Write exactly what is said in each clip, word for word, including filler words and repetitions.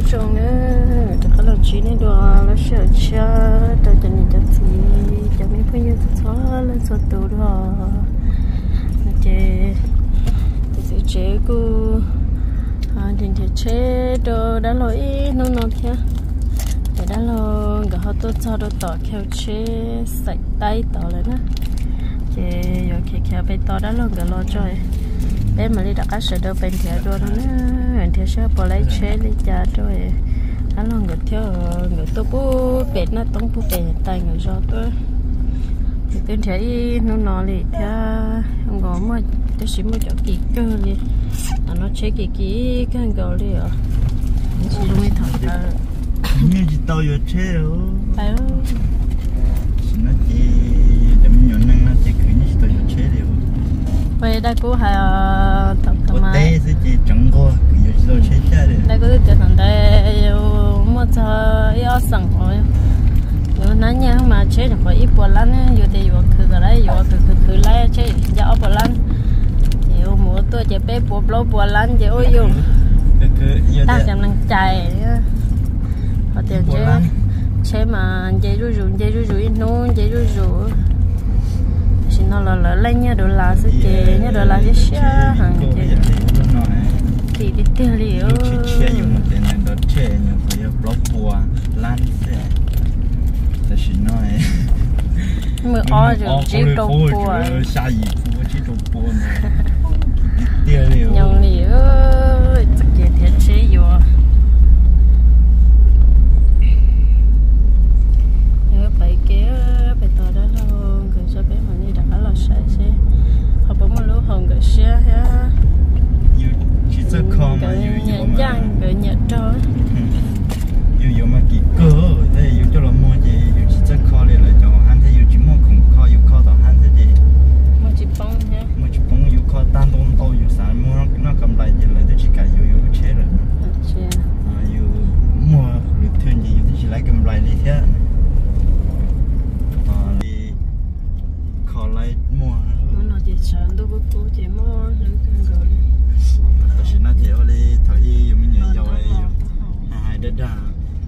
trồng nữa cho các đồng chí này đồ là sợ cha cho cho nên cho gì cho mấy phụ nữ cho lên số tuổi đó chế chế chế cô à chính chế chế đồ đã lỗi nó nó kia để đã lo gỡ họ tốt cho đồ tỏ theo chế sạch tay tỏ lên á chế rồi kia kia bên tỏ đã lo gỡ lo chơi bé mà đi đặt cá sấu đâu bên theo đồ nó bên theo sấu bỏ lấy chế lấy cha rồi đã lo gỡ theo gỡ tôi bố bên nó tống bố bên tay người do tôi thì tôi thấy nó nó đi theo không có mà tôi chỉ muốn cho kỹ cơ đi nó chế kỹ kỹ cái gạo đi à chỉ luôn mới thật là như chỉ tao vừa chế rồi phải không nó chỉ để mình nhận năng nó chỉ cứ như chỉ tao vừa chế rồi vậy đây cũng hay thật thật mà đây sẽ chỉ chẳng có cứ chỉ tao chế ra đấy đây cũng được thằng đây mua cho yêu sẵn rồi rồi nãy nha mà chế được phải ít bữa lắm rồi thì vừa cứ cái đấy vừa cứ cứ cứ lấy chế giờ bữa lắm nhiều mua tôi chỉ bé bữa lâu bữa lắm chỉ ôi dùng ta xem năng chạy họ tiền chế chế mà chế rú rú chế rú rú nôn chế rú rú xin nó là là lên nha đồ là sẽ chế nha đồ là sẽ xia hàng chế thì đi tiêu liệu chế dùng một tiền này đó chế nhưng phải block bùa lan sẽ ta xin nói mưa o rồi chế đồ bùa xa gì cũng chế đồ bùa tiêu liệu nhông liệu chắc chế thiệt chế vô nhớ phải kéo phải tao đó luôn rồi cho bé mà đi đặt ở lò sấy xe họ bấm một lúa hồng gửi xe ha gửi nhẹ nhàng gửi nhẹ trôi yêu yêu mà kỹ cơ thế yêu cho là mua gì yêu chỉ chắc kho này là cho hắn thế yêu chỉ mua khủng kho yêu kho tao hắn thế gì mua chỉ bông ha mua chỉ bông yêu kho tan đông to yêu sản mua nó cầm lại gì lại tôi chỉ cả yêu yêu chế rồi yêu mua được thêm gì yêu chỉ lấy cầm lại đi thế đi kho lại mua nó chỉ chọn đồ bút bút chỉ mua lưỡi cân gạo đi chỉ nói chỉ đi thời yêu mình nhảy vô yêu hai đứa đã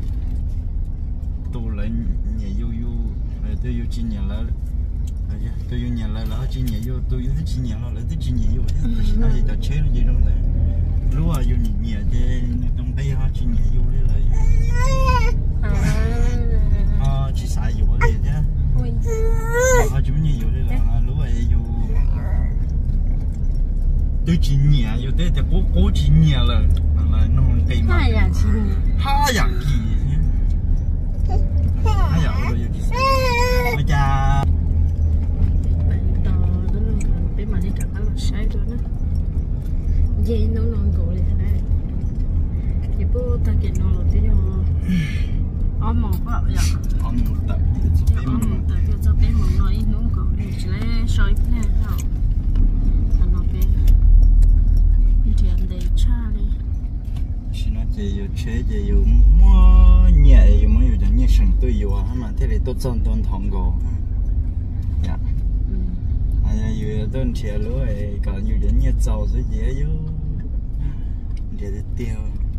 tu lại nhảy vô vô tôi yêu chi nhảy lại tôi yêu nhảy lại là chi nhảy vô tôi yêu chi nhảy lại tôi chi nhảy vô tôi chỉ nói gì cho chế nó gì trong đấy lúc mà yêu nhảy nhảy thì trong đây ha chi nhảy vô đấy là à chỉ xài vô đấy chứ à chúng nhảy vô đấy là lúc mà yêu tôi chỉ nhảy vô đấy thì cố cố chỉ nhảy là là nó không cây mà hai dạng chi hai dạng gì hai dạng rồi yêu chi bây giờ bé mà đi đặt ở lò sấy rồi đó dây nó non cổ đi thế này thì bố ta kiện nó là tí nhỏ ôm một quá vậy ôm một tờ ôm một tờ thì cho bé một nói nó cổ đi chỉ lấy soi cái này thôi anh nói bé đi thì anh để cha đi chỉ nói chỉ yêu chế chỉ yêu mua nhẹ yêu mua yêu chẳng nhẹ sừng tôi yêu à mà thế thì tốt hơn tôi thòng cổ dạ anh yêu tôi chia lúa còn yêu đến nhẹ giàu rồi dễ chứ để để tiêu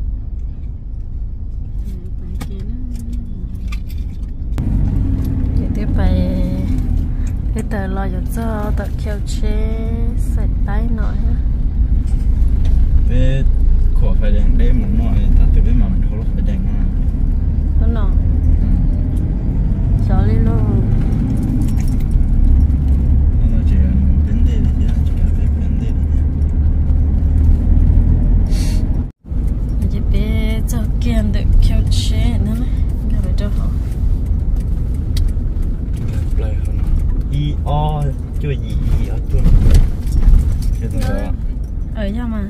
tiếp phải cái tờ lo cho tờ kêu chế sạch tay nổi về khỏi phải đèn đêm một nồi ta từ bên mà mình không phải đèn mà nó nọ gió lên luôn nó chỉ vấn đề gì đó chỉ là vấn đề gì chỉ biết cho kiên được kêu chế nữa cái phải cho họ lời hơn y o chưa gì y o chưa chưa từng có ở nhà mà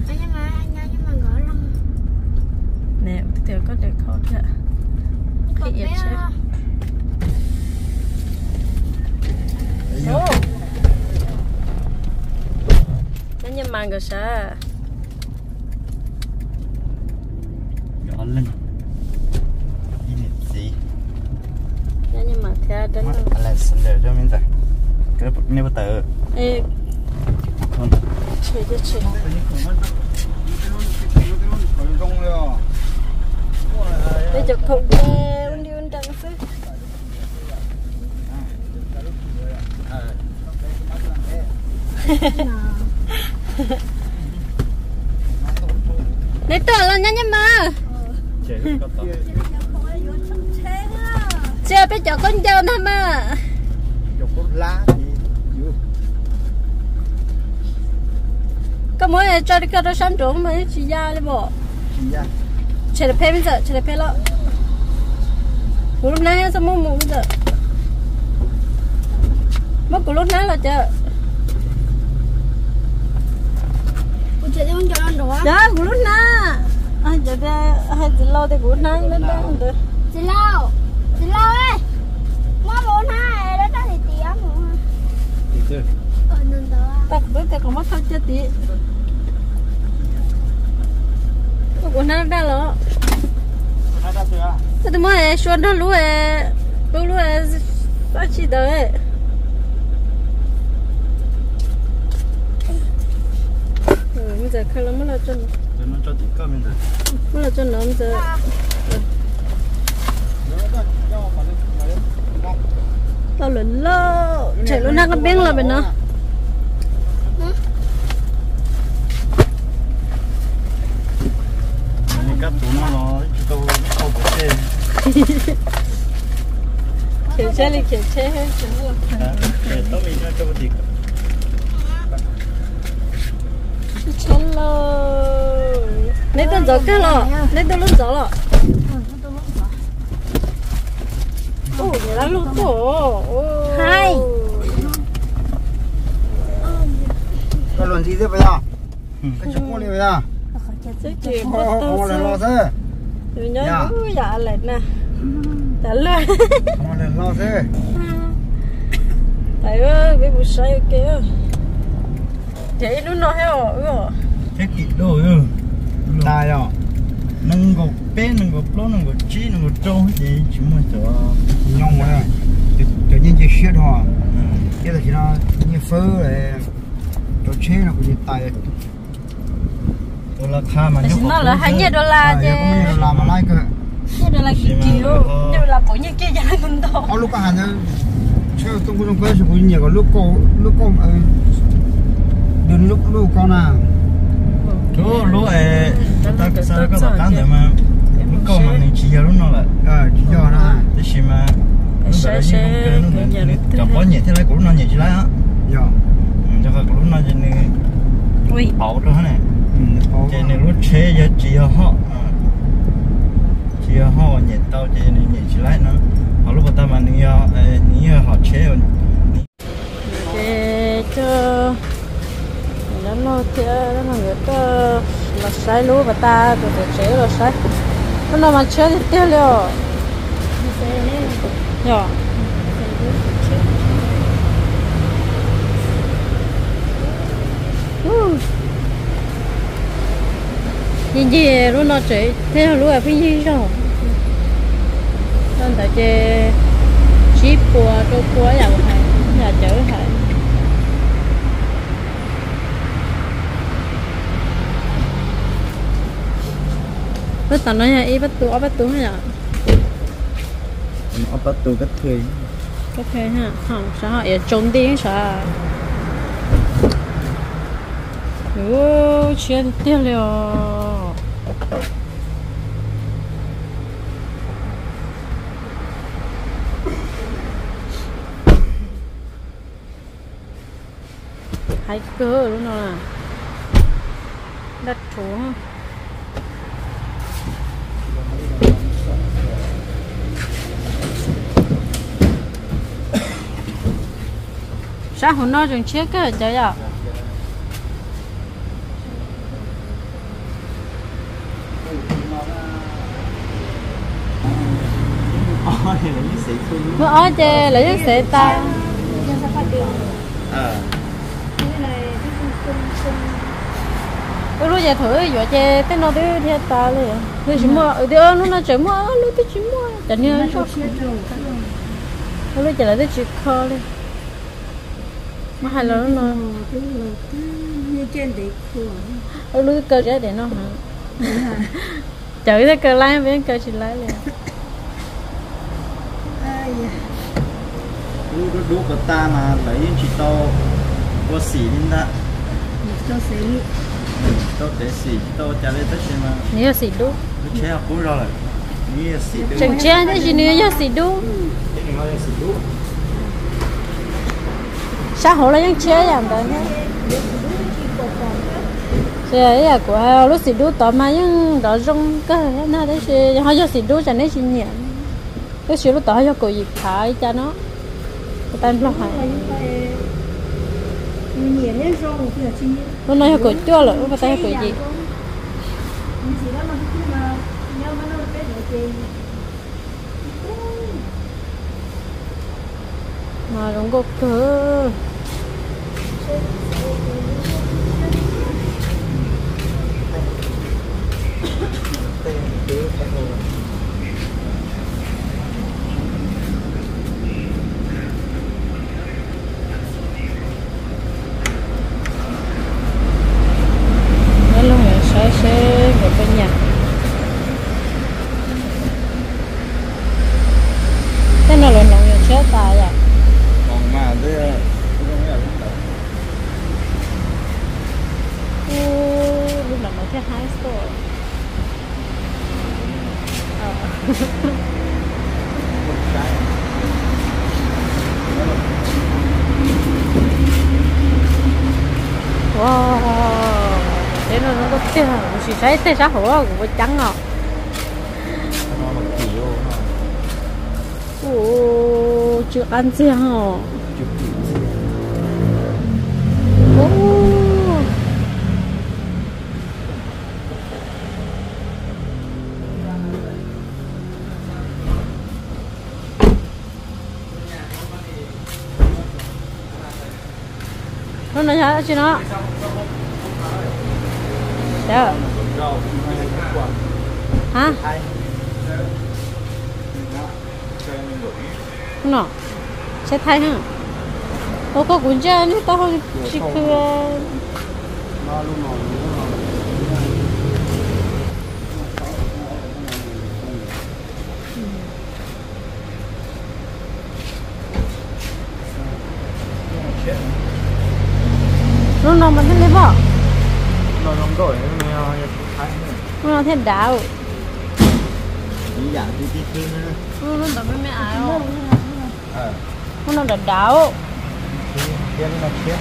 nè tiểu có được khó thế cái gì chứ ô nó như mang cái sao nhỏ lên đi nè gì nó như mà theo đến Alexander cho mình tại cái này bắt tờ ê chơi chơi chơi bây giờ không nghe uống đi uống đằng xứ lấy tỏ lên nha nhưng mà chưa biết cho con dâu thôi mà có mỗi ngày cho đi cái đó sắm trộn mà chỉ ra đi bộ chỉ là phê bây giờ chỉ là phê lo của lúc nãy sao mua mua bây giờ mất của lúc nãy là chờ chị đi uống cho ăn đồ đó của lúc nãy ai giờ ra hai chị lo thì của lúc nãy lên đó được chị lâu chị lâu ơi mua bốn hai đó đó thì tiền mua tiền ờ nên đó ta bữa ta còn mất thôi chưa tí của nó đã lo tôi mới xuân đó lúa lúa lúa sao chỉ đợi bây giờ khai lắm mới là chân nó cho tí cơm mình rồi mới là chân lắm giờ tao lớn lơ chạy luôn năng con biếng là bên nó cắt tủ nó nó tôi câu bổ xe kiểu xe đi kiểu xe hết để tao mình cho một tí chân lơ lấy tên gió cái lọ lấy tên lúc gió lọ ồ vậy là lúc tổ hai cái luận gì thế bây giờ cái chụp con này bây giờ chứ chị không có không tôi là lo sao thế tôi nhớ cứ dạ lại nè trả lời không là lo thế tại ơi bị bụi say kìa chị nó nói heo ừ thế kỹ đồ ừ tài rồi nâng gục bé nâng gục lỗ nâng gục chi nâng gục trâu hết gì chỉ muốn cho nhông rồi tự nhiên chỉ shit thôi cái là chỉ nó như phơ này cho chế nó cũng như tài đô la kha mà nhưng nó là hai nhiêu đô la chứ nhiêu đô la mà lại cơ nhiêu đô laกี่triệu nhiêu là bao nhiêu kia giá con to ở lúc có hàng nữa chơi tung tung quay sẽ cũng nhiều còn lúc cô lúc cô đừng lúc lúc con nào lúa lúa ấy ta cái sao cái là cán để mà lúc câu mà mình chỉ giờ lúc nó là ờ chỉ cho nó thế thì mà lúc đó như không cái nó gặp bao nhiêu thế này cũng nó nhiều chỉ lại á dạ cho cái lúc nó chỉ này ui bảo cho này chỉ này lúc chế giờ chỉ họ chỉ họ nhiệt tao chỉ này nhiệt chỉ lại nó họ lúc ta mà ni ni họ chế để cho nó nó thì nó người ta là sai lúa và ta từ từ chế rồi sai nó nó mà chế thì tiêu liệu rồi nhìn gì luôn nó chế thế lúa phải gì rồi nên tại chế chỉ bùa đâu bùa giàu hay nhà chở hay bắt tao nói là bắt tụ bắt tụ hay là bắt tụ cái thuê cái thuê ha không sao họ trốn đi sao ô chia tiền liệu hai cơ luôn rồi đặt chỗ sao hôm nay chúng chiếc cái chơi à bữa ở chơi lấy cái xe ta lúc giờ thử giờ chơi tới nó tới theo ta liền tôi chỉ mua ở đây nó nó chỉ mua lúc tôi chỉ mua chẳng như sao lúc giờ là tôi chỉ kho đi mà hai lần nó như trên đấy lúc cơ chế để nó hả chở cái cơ lái bên cơ chỉ lái liền đu đu đu của ta mà lấy chỉ to có xỉ lên đó cho xí to để xỉ to trả lên tất nhiên mà nếu xí đu nó chế học cũng rồi như xỉ đu chẳng chơi thế gì nữa cho xí đu cái này là xỉ đu sao họ lại những chơi làm đó nhá thế là của lúc xí đu tao mà những đó trong cái nó đấy thì họ cho xí đu cho nên chỉ nhẹ cái xí lúc tao cho cô dịp thải cho nó cái tay nó phải nó nói cô cho rồi cái tay cô gì mà đúng có cơ nó luôn là sẽ sẽ về bên nhà thế nào là nông nghiệp chết tài à còn mà đây lúc nào mới theo high school wow thế nó nó có tiền chỉ thấy thế sao hổ cũng trắng à ồ chưa ăn chưa hả nó nói sao chứ nó sao hả nó sẽ thay hả ô có cuốn chơi nữa tao không chỉ cứ nó nằm bên đây bỏ nó nằm đổi nó thêm đảo chỉ dạng tí tí tí nữa nó nó đập bên mẹ ai không nó nó đập đảo kia nó chết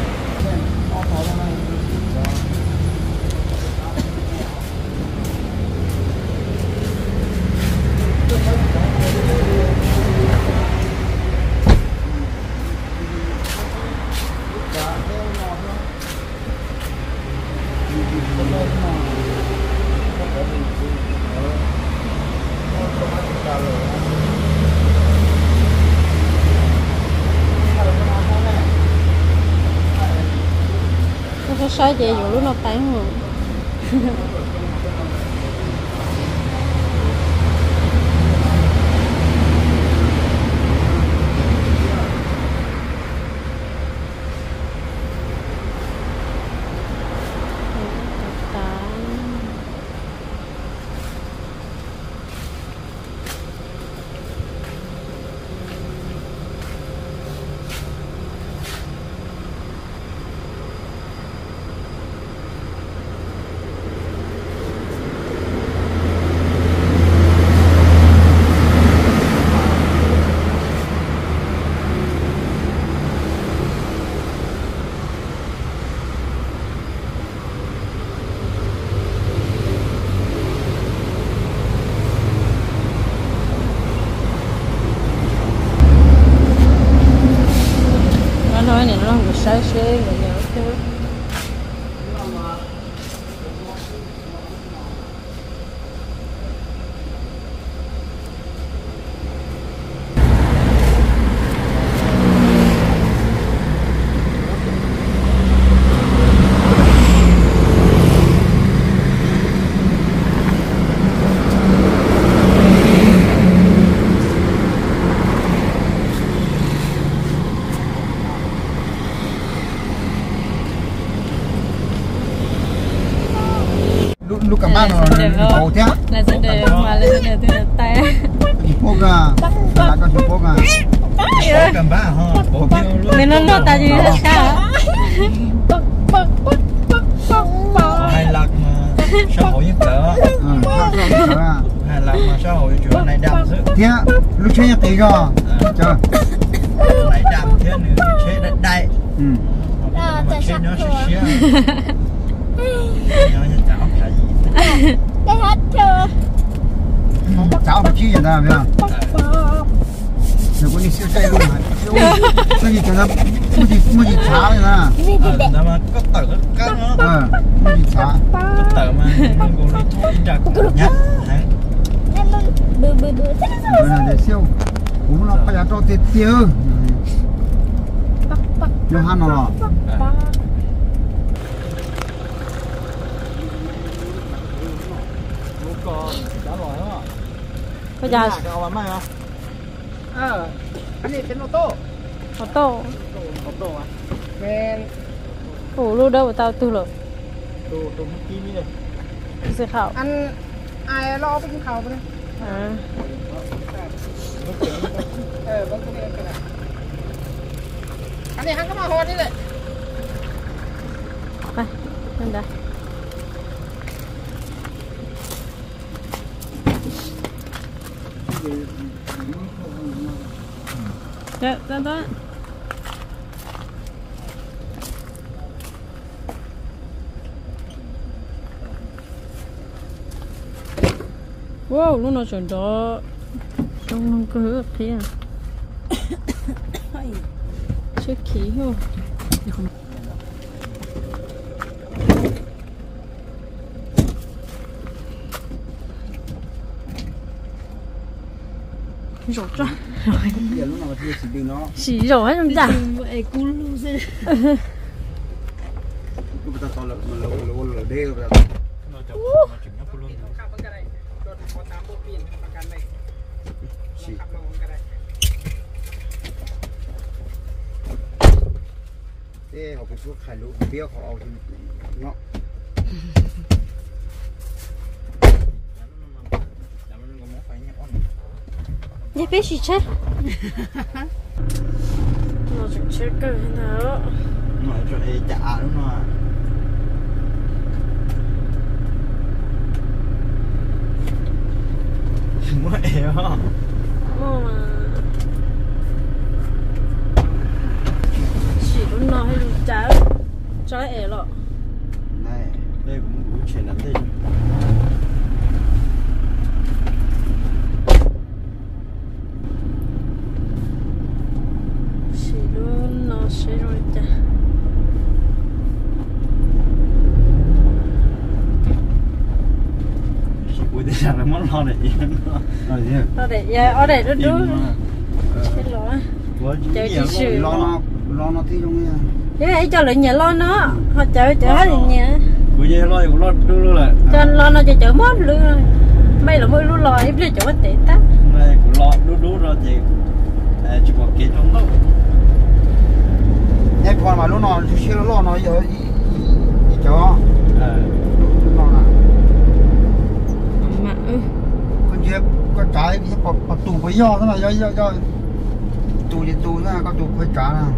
nó sai vậy dù lúc nó tán rồi nói này nó không được sai xế rồi nhớ chứ lúc cả ba nó bầu thế là sẽ để mà là sẽ để từ tay thì mua gà là con Trung Quốc à. Cầm ba ha. Nên nó nó ta gì hết cả. Hai lạc mà xã hội như cỡ. Ừ, sao sao sao à. Hai lạc mà xã hội chỗ này đam chứ. Thế lúc chơi tí rồi. Chờ. Này đam thế nữa chơi đất đai. Ừ. Mà chơi nó sẽ xía. Nó như chảo cả gì. Cái hết chưa? Cháu phải chi vậy ta phải không? Nếu có đi siêu chạy luôn hả? Sao gì cho nó mua gì mua gì xá vậy ta? Ờ, nó mà có tờ có cắt nó. Ờ, mua gì xá? Có tờ mà nó còn đi thôi ra cũng nhá. Bự bự bự. Bữa nào để siêu. Cũng nó phải cho tiền tiêu. Nó han nó. Bây giờ เอามาไหมอ่ะ Ờ, anh này tên ô tô. ô tô. Ô tô à? Men, Ủa lúc đâu tao tu rồi. Đồ đồ mất kim đi đây. Sẽ khảo. anh ai lo cái khẩu vậy? À. Ờ, vâng cái này cái này. Anh này hắn có mà hồn đi đấy. Đây, lên đây. Dạ, dạ đó. Wow, lúc nào chuyển đó trong lòng cơ hứa thế à? Chưa khí không? Rổ ra rồi. Giờ lúc nào mà chưa xịt đi nó. Xỉ rổ hết không dạ? Vậy cú lu gì? Cứ bắt đầu là là là là đê rồi. Nó chụp nó chụp nhóc luôn. Thế họ cái số khai lúa bia họ ao nó. Nhé biết gì chết? Nó chỉ chết cái nào? Nó cho ai trả đúng không ạ? Mua eo. Mua mà chỉ có nói hay là trái trái ế lọ. Này, đây cũng đủ chuyện lắm đây. Chỉ luôn nó sẽ rồi chả. Chỉ cuối thế là món lo này gì nữa. Rồi gì? Ở đây, giờ ở đây nó đúng. Chết lọ. Chơi chỉ sử lo nó lo nó tí trong nha. Thế này cho lại nhà lo nó, họ chở chở hết nhà. Cuối giờ lo cũng lo đưa luôn là. Cho lo nó cho chở mất luôn. Mấy là mỗi lúc lo em đi chỗ tệ ta. Này cũng lo đu đu rồi thì chỉ có kia trong đó. Nhét con mà lúc nào chưa lo nó giờ đi chỗ. Ờ. Lo là Mà ư. con dép con trái cái bọc bọc tủ với do thế này do do do tủ thì tủ ra có tủ với cá nào.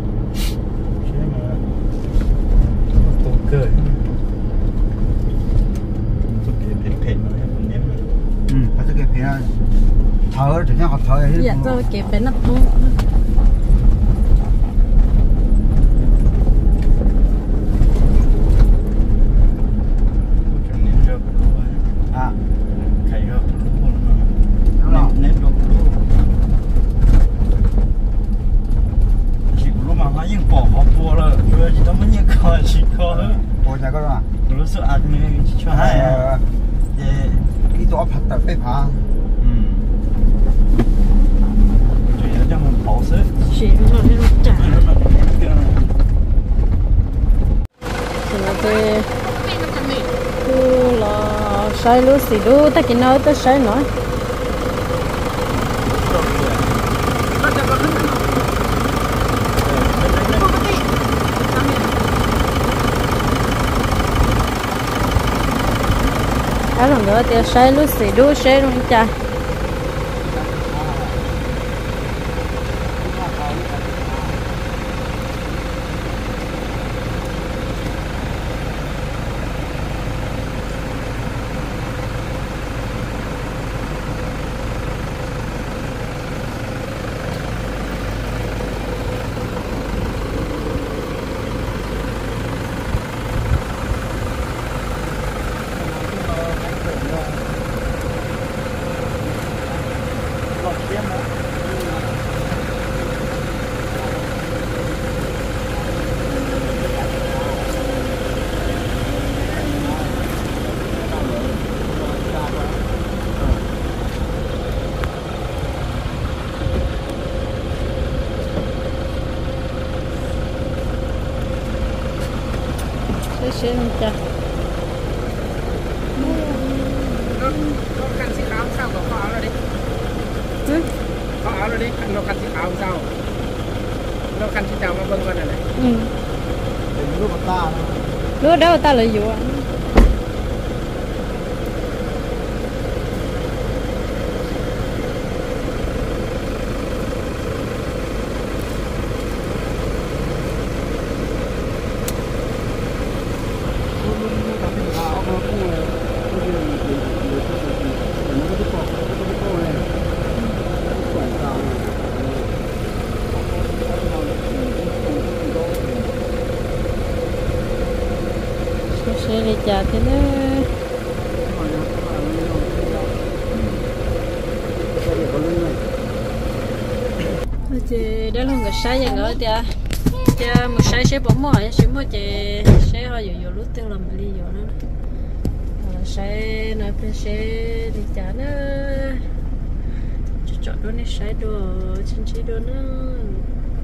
Tổ cười. Tổ cười phèn phèn mà em ném. Ừ, phải cái phía thở thì nó học thở hết. Dạ tôi kịp phải nắp luôn. À, Khẩy rồi. đúng rồi. Ném được luôn. Chỉ có lúc mà họ yên bỏ họ bùa rồi, rồi chỉ nó mới nhiên coi chỉ coi. Ủa chả có đâu à? Lúc sợ ăn mình cho hai à. Để cái tổ phật tập bếp hả? ừ. Chỉ là cho mình bỏ sữa. Chỉ rồi đi lúc chả. Thì là tôi cứ là sai lúc xí lúc ta cái nào ta sai nói. Đó là nữa thì sai lúc xí lúc sai rồi chả. xe mình cha nó nó khăn xí áo sao có khó áo rồi đi khó áo rồi đi nó khăn xí áo sao nó khăn xí áo mà vâng vâng này này ừ lúc mà ta lúc đó ta lợi dụng xe đi chợ thì nó chị đã luôn cái sai vậy nữa thì chị một sai sẽ bỏ mỏi sẽ mua chị sẽ họ dùng dùng lúc tiêu làm đi dùng nữa sai nói về sẽ đi chợ nó chọn đồ này sai đồ chính trị đồ nó